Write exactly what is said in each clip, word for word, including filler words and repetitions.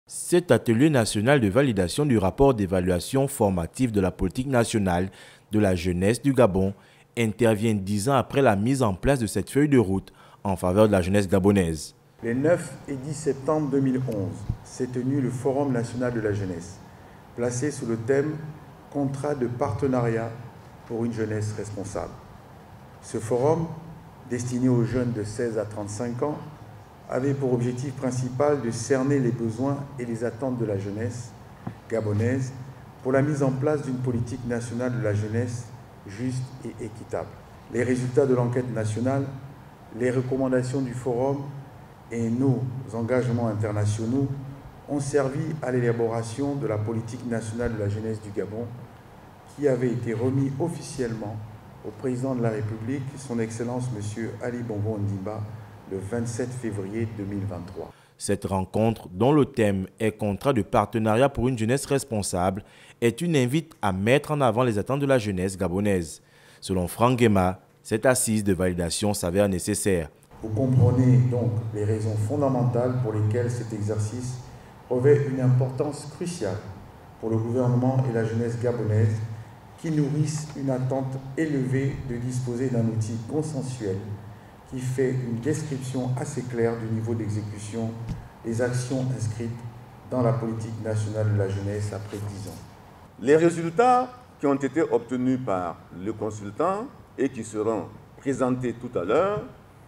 Cet atelier national de validation du rapport d'évaluation formative de la politique nationale de la jeunesse du Gabon intervient dix ans après la mise en place de cette feuille de route en faveur de la jeunesse gabonaise. Les neuf et dix septembre deux mille onze s'est tenu le Forum national de la jeunesse, placé sous le thème « Contrat de partenariat pour une jeunesse responsable ». Ce forum, destiné aux jeunes de seize à trente-cinq ans, avait pour objectif principal de cerner les besoins et les attentes de la jeunesse gabonaise pour la mise en place d'une politique nationale de la jeunesse juste et équitable. Les résultats de l'enquête nationale, les recommandations du forum et nos engagements internationaux ont servi à l'élaboration de la politique nationale de la jeunesse du Gabon qui avait été remis officiellement au président de la République, son Excellence M. Ali Bongo Ondimba, le vingt-sept février deux mille vingt-trois. Cette rencontre, dont le thème est « Contrat de partenariat pour une jeunesse responsable », est une invite à mettre en avant les attentes de la jeunesse gabonaise. Selon Franck Guéma, cette assise de validation s'avère nécessaire. Vous comprenez donc les raisons fondamentales pour lesquelles cet exercice revêt une importance cruciale pour le gouvernement et la jeunesse gabonaise qui nourrissent une attente élevée de disposer d'un outil consensuel qui fait une description assez claire du niveau d'exécution des actions inscrites dans la politique nationale de la jeunesse après dix ans. Les résultats qui ont été obtenus par le consultant et qui seront présentés tout à l'heure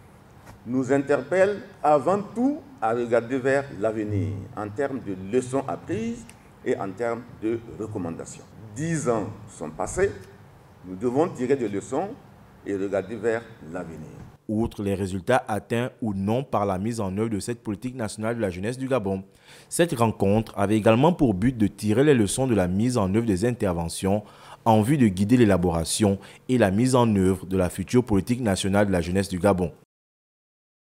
nous interpellent avant tout à regarder vers l'avenir en termes de leçons apprises et en termes de recommandations. Dix ans sont passés, nous devons tirer des leçons et regarder vers l'avenir. Outre les résultats atteints ou non par la mise en œuvre de cette politique nationale de la jeunesse du Gabon, cette rencontre avait également pour but de tirer les leçons de la mise en œuvre des interventions en vue de guider l'élaboration et la mise en œuvre de la future politique nationale de la jeunesse du Gabon.